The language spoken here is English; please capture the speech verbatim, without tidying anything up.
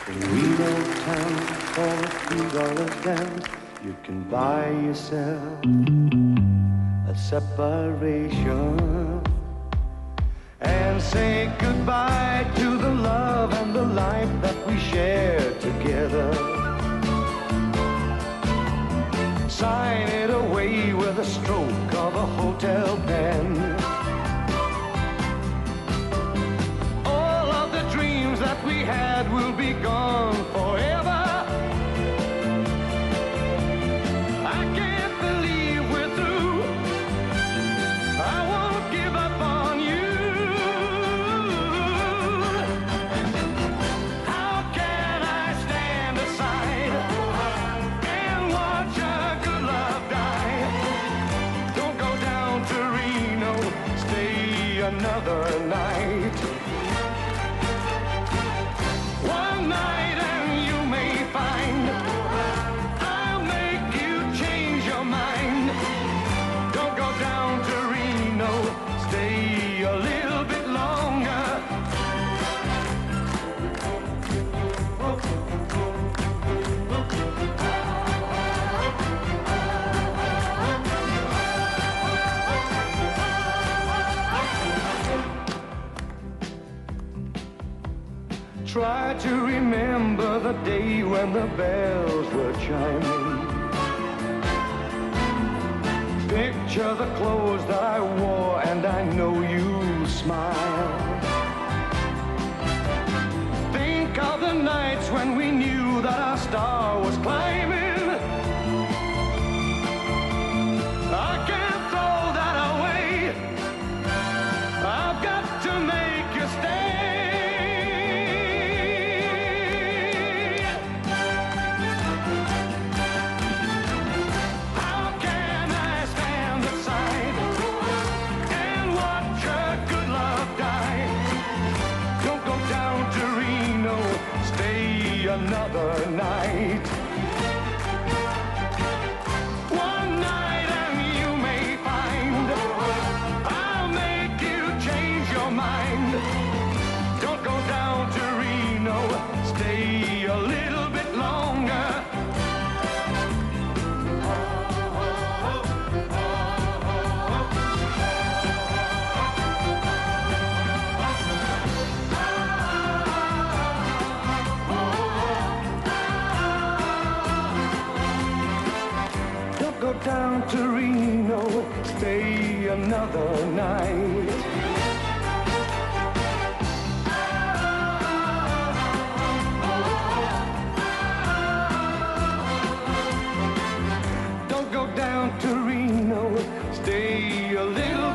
In Reno town, for a few dollars dance, you can buy yourself a separation and say goodbye to the love and the life that we shared together. Sign it away with a stroke of a hotel pen. All of the dreams that we had will be gone forever. I can't believe we're through. I won't give up on you. How can I stand aside and watch a good love die? Don't go down to Reno, stay another night. One night and you may find I'll make you change your mind. Don't go down to Reno, stay a little bit longer. Try to remember the day when the bells were chiming. Picture the clothes that I wore and I know you smile. Think of the nights when we knew that our star was climbing. I can't throw that away. I've got to make you stay. Another night. One night and you may find I'll make you change your mind. Don't go down to Reno, stay a little bit longer. Go down to Reno, stay another night. Don't go down to Reno, stay a little